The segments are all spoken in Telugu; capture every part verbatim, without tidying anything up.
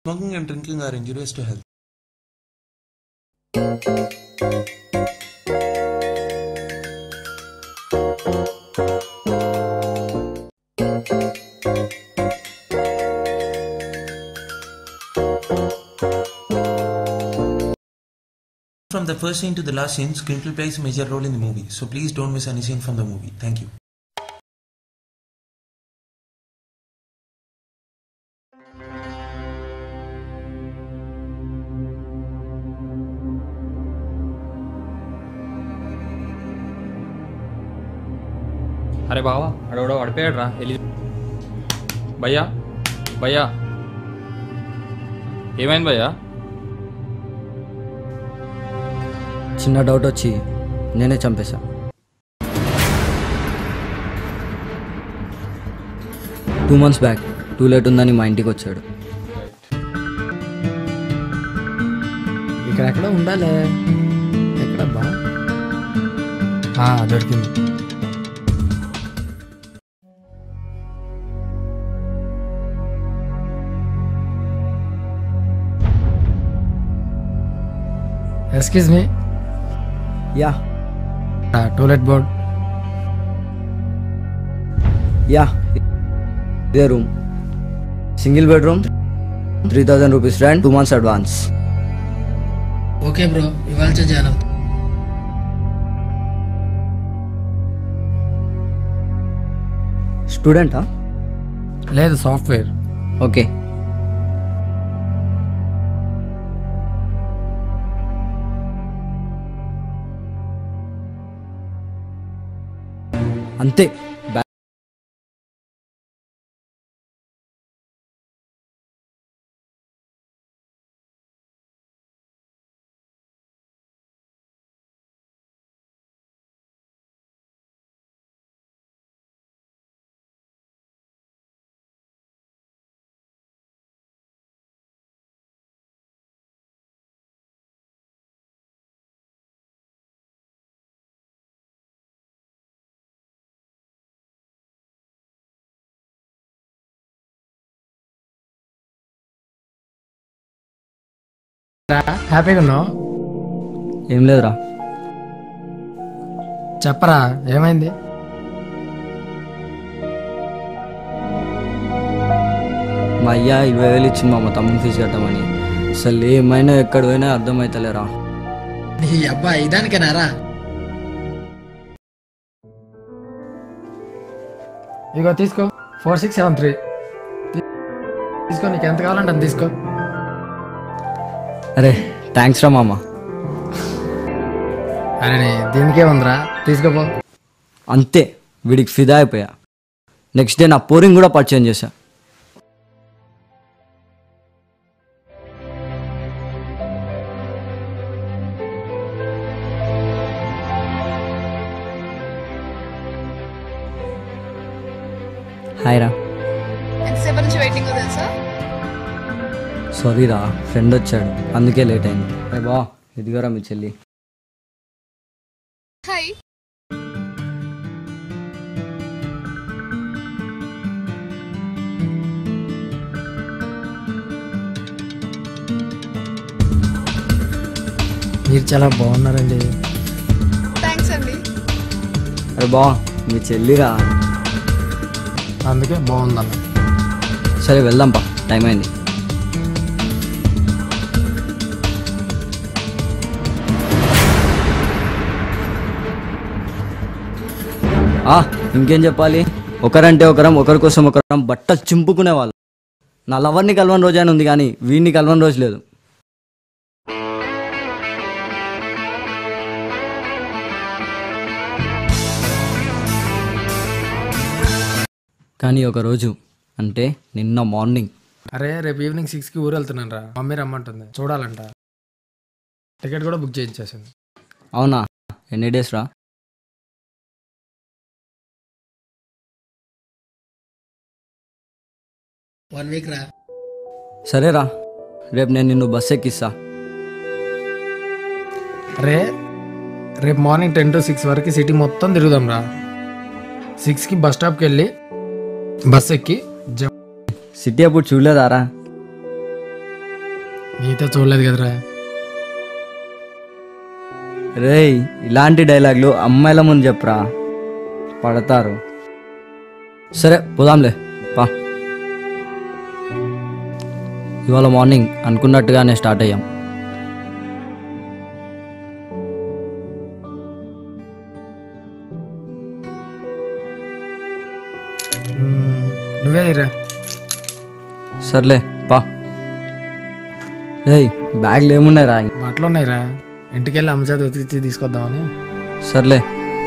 Smoking and drinking are injurious to health. From the first scene to the last scene, screenplay plays a major role in the movie, so please don't miss any scene from the movie. Thank you. అరే బావా అడవడో పడిపోయాడు రా వెళ్ళి భయ్యా భయ్యా ఏమైంది భయ్యా? చిన్న డౌట్ వచ్చి నేనే చంపేశా. Two months back to let ఉందని మా ఇంటికి వచ్చాడు. ఇక్కడ ఎక్కడ ఉండాలి, ఎక్కడ బా దొరికింది. Excuse me. Yeah to let board. Yeah ఇదే room, single bedroom, three thousand rupees rent, two months advance. Okay bro, ఇవాళ జాయిన్ అవుతా. స్టూడెంటా? లేదు, సాఫ్ట్వేర్. ఓకే. అంతే. హ్యాపీగా ఉన్నావు? ఏం లేదురా. చెప్పరా ఏమైంది? మా అయ్య ఇరవై వేలు ఇచ్చింది మా తమ్ముని ఫీజు కట్టమని. అసలు ఏమైనా ఎక్కడ పోయినా అర్థమవుతలేరా. నీ అబ్బా ఇదానికేనారా? ఇగో తీసుకో, ఫోర్ సిక్స్ సెవెన్ త్రీ తీసుకో, నీకు ఎంత కావాలంటే అంత తీసుకో. అరే థ్యాంక్స్ రా మామ. అరే దీనికే ఉందిరా, తీసుకోపో. అంతే, వీడికి ఫిదా అయిపోయా. నెక్స్ట్ డే నా పోరింగ్ కూడా పర్చేజ్ చేశా. హాయ్ రా. ఎంతసేపు నుంచి వెయిటింగ్ తెలుసా? సారీ రా, ఫ్రెండ్ వచ్చాడు అందుకే లేట్ అయింది. అరే బా, ఇదిగోరా మీ చెల్లి. హాయ్. మీరు చాలా బాగున్నారండి. థ్యాంక్స్ అండి. అరే బా, మీ చెల్లిరా. అందుకే బాగుందన్న. సరే వెళ్దాంపా, టైం అయింది. ఇంకేం చెప్పాలి, ఒకరంటే ఒకరం, ఒకరి కోసం ఒకరం బట్టలు చింపుకునే వాళ్ళు. నా లవర్ని కలవని రోజు అని ఉంది కానీ వీడిని కలవని రోజు లేదు. కానీ ఒకరోజు అంటే నిన్న మార్నింగ్. అరే రేపు ఈవినింగ్ సిక్స్కి ఊరు వెళ్తున్నాను రా, మమ్మీ రమ్మంటుంది, చూడాలంట. టికెట్ కూడా బుక్ చేయించేసింది. అవునా, ఎన్ని డేస్ రా? వన్ వీక్ రా. సరేరా, రేపు నేను నిన్ను బస్ ఎక్కిస్తా. రే రేపు మార్నింగ్ టెన్ టు సిక్స్ వరకు సిటీ మొత్తం తిరుగుదాం రా. సిక్స్కి బస్ స్టాప్కి వెళ్ళి బస్ ఎక్కి సిటీ అప్పుడు చూడలేదారా? నీతో చూడలేదు కదరా. రేయ్ ఇలాంటి డైలాగులు అమ్మాయిల ముందు చెప్పరా, పడతారు. సరే పోదాంలే పా. ఇవాళ మార్నింగ్ అనుకున్నట్టుగానే స్టార్ట్ అయ్యాం. మ్మ్, నువ్వే రా. సర్లే పా. రేయ్ బ్యాగ్లు ఏమున్నాయి రా? బట్టలు ఉన్నాయిరా, ఇంటికి వెళ్ళి అమ్మ చేత ఉతికి తీసుకొద్దామని. సర్లే.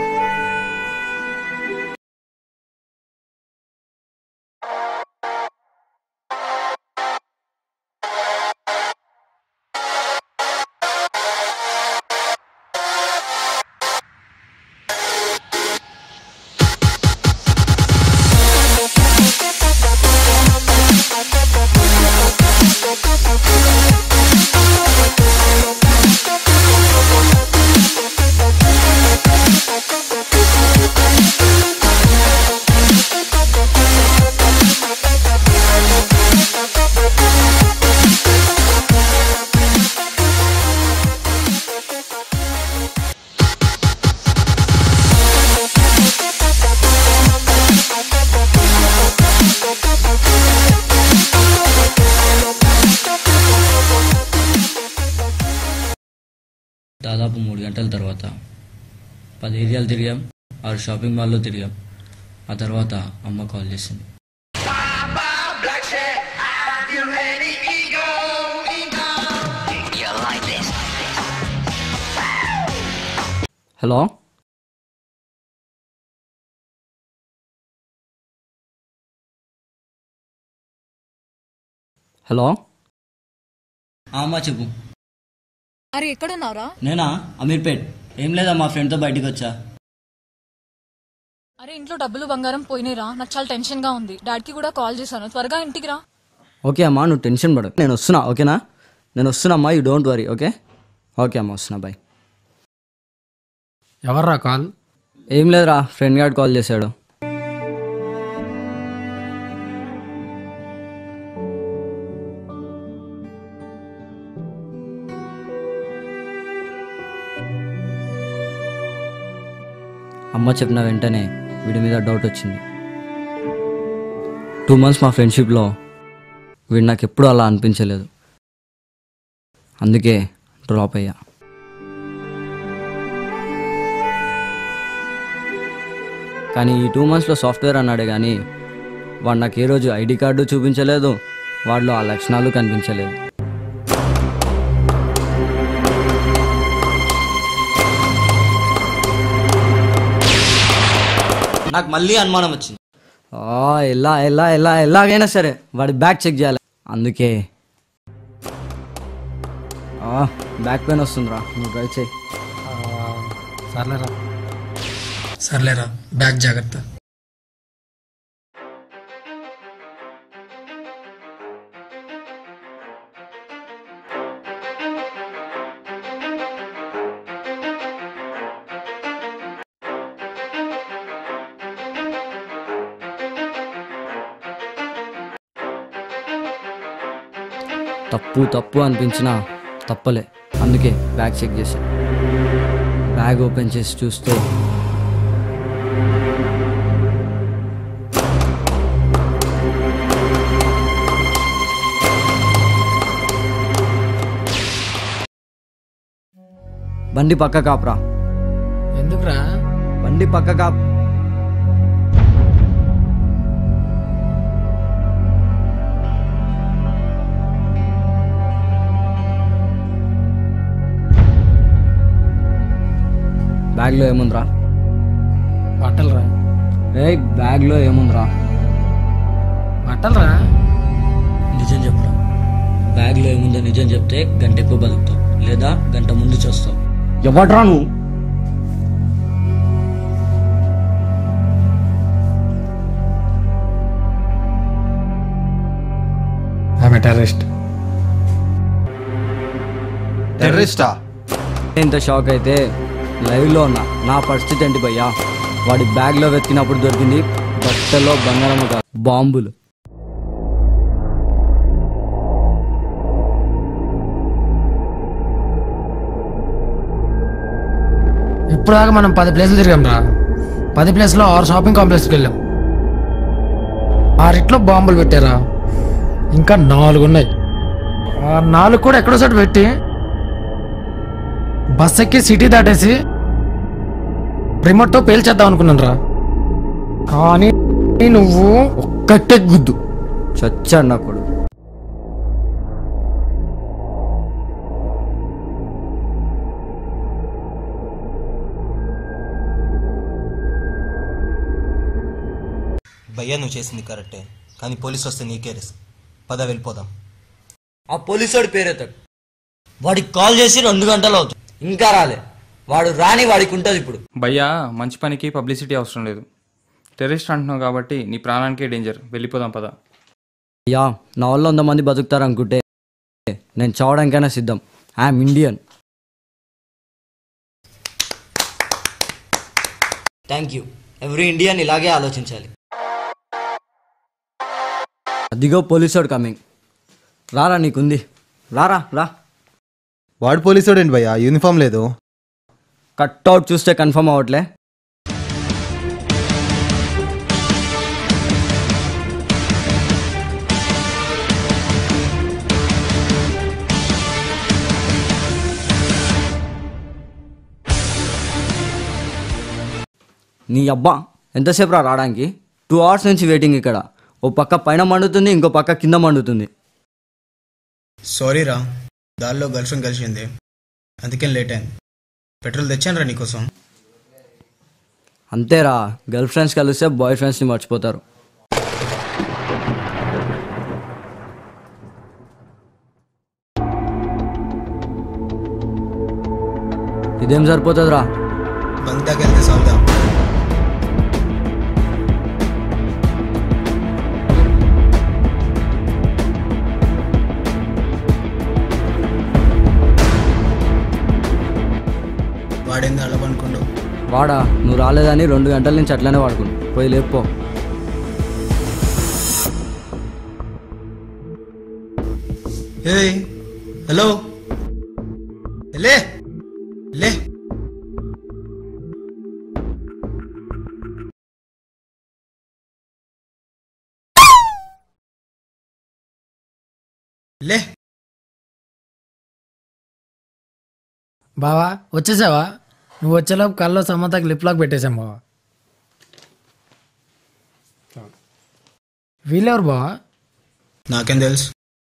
దాదాపు మూడు గంటల తర్వాత పది ఏరియాలు తిరిగాం, ఆరు షాపింగ్ మాల్లో తిరిగాం. ఆ తర్వాత అమ్మ కాల్ చేసింది. హలో హలో అమ్మ చెప్పు. అరే ఎక్కడున్నావురా? నేనా? అమీర్పేట్. ఏం లేదా, మా ఫ్రెండ్తో బయటికి వచ్చా. అరే ఇంట్లో డబ్బులు బంగారం పోయినాయిరా, నాకు చాలా టెన్షన్ గా ఉంది. డాడీకి కూడా కాల్ చేశాను, త్వరగా ఇంటికి రా. ఓకే అమ్మా, నువ్వు టెన్షన్ పడు, నేను వస్తున్నా. ఓకేనా? నేను వస్తున్నా అమ్మా, you don't worry. Okay okay అమ్మా, వస్తున్నా. బాయ్. ఎవర్రా కాల్? ఏం లేదురా, ఫ్రెండ్ గార్డ్ కాల్ చేశాడు. అమ్మ చెప్పిన వెంటనే వీడి మీద డౌట్ వచ్చింది. టూ మంత్స్ మా ఫ్రెండ్షిప్లో వీడు నాకు ఎప్పుడూ అలా అనిపించలేదు, అందుకే డ్రాప్ అయ్యా. కానీ ఈ టూ మంత్స్లో సాఫ్ట్వేర్ అన్నాడే కానీ వాడు నాకు ఏ రోజు ఐడి కార్డు చూపించలేదు, వాడిలో ఆ లక్షణాలు కనిపించలేదు. నాకు మళ్ళీ అనుమానం వచ్చింది. ఎలా ఎలా ఎలా ఎలాగైనా సరే వాడి బ్యాగ్ చెక్ చేయాలి, అందుకే బ్యాక్ పెయిన్ వస్తుందిరా, నువ్వు డ్రైవ్ చేయి. సర్లేరా సర్లేరా బ్యాగ్ జాగ్రత్త. తప్పు తప్పు అనిపించినా తప్పలే, అందుకే బ్యాగ్ చెక్ చేశా. బ్యాగ్ ఓపెన్ చేసి చూస్తే బండి పక్క కాపురా. ఎందుకురా? బండి పక్క కాపు. బ్యాగ్లో ఏముందిరా? బట్టలురా. ఏ బ్యాగ్లో ఏముందిరా? బట్టలురా. నిజం చెప్పురా. బ్యాగ్లో ఏముందో నిజం చెప్తే గంట ఎక్కువ బతుకుతావు, లేదా గంట ముందు చూస్తావు. ఎవడ్రా నువ్వు? ఆమె టెర్రరిస్ట్. టెర్రరిస్టా? ఇంత షాక్ అయితే లైవ్లో ఉన్నా. నా పరిస్థితి ఏంటి భయ్యా? వాడి బ్యాగ్లో వెతికినప్పుడు దొరికింది బట్టలో బంగారం కాదు, బాంబులు. ఇప్పుడు దాకా మనం పది ప్లేసులు తిరిగాం రా. పది ప్లేస్లో ఆరు షాపింగ్ కాంప్లెక్స్కి వెళ్ళాం. ఆరిట్లో బాంబులు పెట్టారా, ఇంకా నాలుగు ఉన్నాయి. ఆ నాలుగు కూడా ఎక్కడో చోట పెట్టి బస్ ఎక్కి సిటీ దాటేసి రిమోట్తో పేల్చేద్దాం అనుకున్నాను రా. కానీ నువ్వు ఒక్కటే గుద్దు చచ్చాడు నా కొడుకు. భయ్యా నువ్వు చేసింది కరెక్టే, కానీ పోలీసు వస్తే నీకే రిస్క్. పద వెళ్ళిపోదాం. ఆ పోలీసుడి పేరెత్తాడు. వాడికి కాల్ చేసి రెండు గంటలు అవుతుంది, ఇంకా రాలే. వాడు రాని వాడికి ఉంటుంది ఇప్పుడు. భయ్యా మంచి పనికి పబ్లిసిటీ అవసరం లేదు. టెర్రరిస్ట్ అంటున్నావు కాబట్టి నీ ప్రాణానికే డేంజర్. వెళ్ళిపోదాం పద. యా నా వల్ల వంద మంది బతుకుతారు అనుకుంటే నేను చావడానికైనా సిద్ధం. I'm Indian. Thank you. Every Indian ఇలాగే ఆలోచించాలి. అదిగో పోలీసోడు కమింగ్. రారా, నీకుంది. రారా రా. వాడు పోలీసుడు ఏంటి భయ్యా, యూనిఫామ్ లేదు. కట్అవుట్ చూస్తే కన్ఫర్మ్ అవ్వట్లే. నీ అబ్బా ఎంతసేపు రా రావడానికి? టూ అవర్స్ నుంచి వెయిటింగ్ ఇక్కడ. ఓ పక్క పైన మండుతుంది, ఇంకో పక్క కింద మండుతుంది. సారీ రా, దారిలో గర్ల్ ఫ్రెండ్ కలిసింది, అందుకే లేట్ అయింది. పెట్రోల్ తెచ్చాను రా నీకోసం. అంతేరా, గర్ల్ ఫ్రెండ్స్ కలిస్తే బాయ్ ఫ్రెండ్స్ని మర్చిపోతారు. ఇదేం సరిపోతుందిరా? బంక్ దాకా వెళ్తే సాగుదా. వాడేంది అలా పనుకోండు. వాడా, నువ్వు రాలేదని రెండు గంటల నుంచి అట్లనే వాడుకుని పోయి లేపో. హే హలో లే లే లే. బావా వచ్చేసావా? నువ్వు వచ్చేలోపు కల్లో సమంతకి లిప్ లాక్ పెట్టేశాం బావా. వీళ్ళెవరు బావా? నాకేం తెలుసు.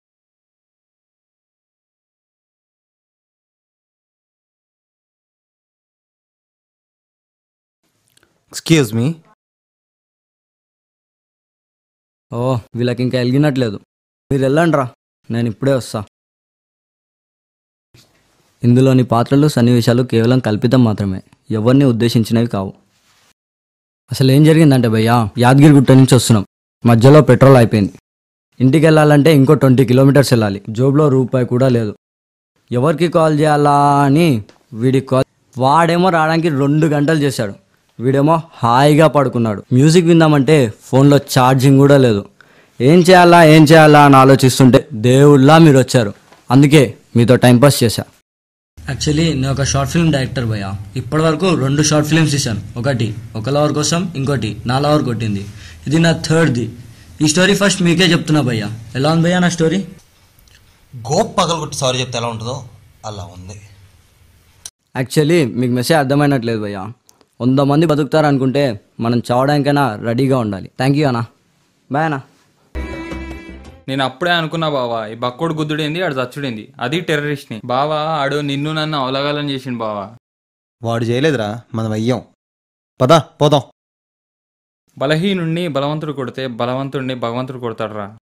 Excuse me. ఓ, వీళ్ళకి ఇంకా వెలిగినట్లేదు. మీరు వెళ్ళండి రా, నేను ఇప్పుడే వస్తా. ఇందులోని పాత్రలు సన్నివేశాలు కేవలం కల్పితం మాత్రమే, ఎవరిని ఉద్దేశించినవి కావు. అసలు ఏం జరిగిందంటే భయ్యా, యాదగిరి గుట్ట నుంచి వస్తున్నాం. మధ్యలో పెట్రోల్ అయిపోయింది. ఇంటికి వెళ్ళాలంటే ఇంకో ట్వంటీ కిలోమీటర్స్ వెళ్ళాలి. జోబులో రూపాయి కూడా లేదు. ఎవరికి కాల్ చేయాలా అని వీడికి కాల్. వాడేమో రావడానికి రెండు గంటలు చేశాడు. వీడేమో హాయిగా పడుకున్నాడు. మ్యూజిక్ విందామంటే ఫోన్లో ఛార్జింగ్ కూడా లేదు. ఏం చేయాలా ఏం చేయాలా అని ఆలోచిస్తుంటే దేవుళ్ళా మీరు వచ్చారు. అందుకే మీతో టైంపాస్ చేశా. యాక్చువల్లీ నేను ఒక షార్ట్ ఫిల్మ్ డైరెక్టర్ భయ్యా. ఇప్పటి వరకు రెండు షార్ట్ ఫిల్మ్స్ తీశాను. ఒకటి ఒక లవర్ కోసం, ఇంకోటి నా లవర్ కొట్టింది. ఇది నా థర్డ్ది. ఈ స్టోరీ ఫస్ట్ మీకే చెప్తున్నా భయ్యా. ఎలా ఉంది భయ్యా నా స్టోరీ? గోప్ పగలగొట్టి సారీ చెప్తే ఎలా ఉంటుందో అలా ఉంది. యాక్చువల్లీ మీకు మెసేజ్ అర్థమైనట్లేదు భయ్యా. వంద మంది బతుకుతారు అనుకుంటే మనం చావడానికైనా రెడీగా ఉండాలి. థ్యాంక్ యూ అన్నా. బాయ్ అన్నా. నేను అప్పుడే అనుకున్నా బావా, ఈ బక్కోడు గుద్దుడేంది, ఆడు చచ్చుడేంది. అది టెర్రరిస్ట్ని బావా. ఆడు నిన్ను నన్ను అవలగాలని చేసిండు బావా. వాడు చేయలేదురా, మనం అయ్యాం. పదా పోదాం. బలహీనుణ్ణి బలవంతుడు కొడితే బలవంతుడిని భగవంతుడు కొడతాడు రా.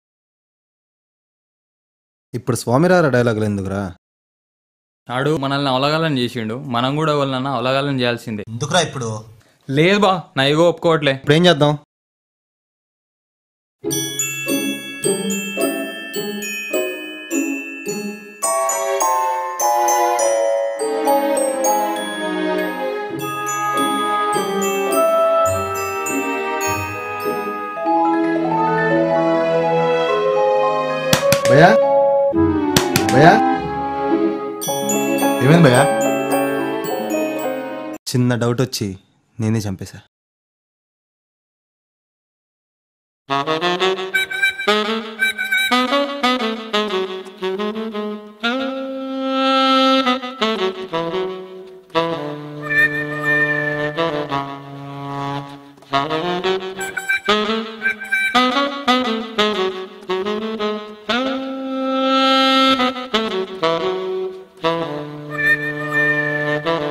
ఇప్పుడు స్వామిరార డైలాగులు ఎందుకురా? ఆడు మనల్ని అవలగాలని చేసిండు, మనం కూడా వాళ్ళని అవలగాలని చేయాల్సిందే. ఎందుకురా ఇప్పుడు? లేదు బా, నా ఇగో ఒప్పుకోవట్లే. ఇప్పుడు ఏం చేద్దాం? భయ్యా భయ్యా ఏమైంది భయ్యా? చిన్న డౌట్ వచ్చి నేనే చంపేశా.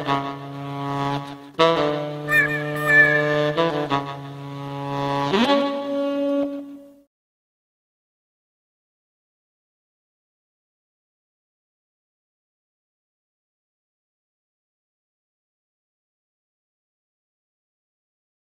Thank you.